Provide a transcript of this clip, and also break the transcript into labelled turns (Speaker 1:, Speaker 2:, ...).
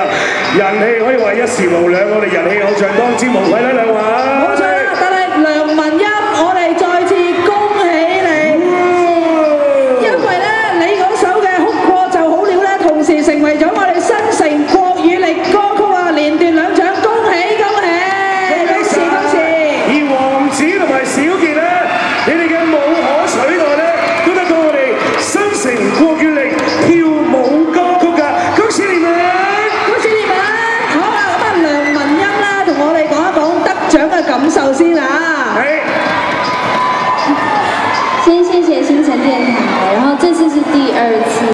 Speaker 1: 人氣可以話一時無兩，我哋人氣偶像當之無愧啦，兩位。
Speaker 2: 冇錯啦，但係梁文音，我哋再次恭喜你，因為咧你嗰首嘅《哭過就好了》咧，同時成為咗我哋新城國語力歌曲啊，連奪兩獎，恭喜恭喜！恭喜恭喜！
Speaker 1: 而王子同埋小傑咧，你哋嘅無可取代咧，都得到我哋新城國語力跳舞歌曲㗎，恭喜你們！
Speaker 2: 恭喜你們！好啦，咁啊梁文音啦，同我哋講一講得獎嘅感受先啊。
Speaker 3: 先謝謝星辰電台，然後這次是第2次。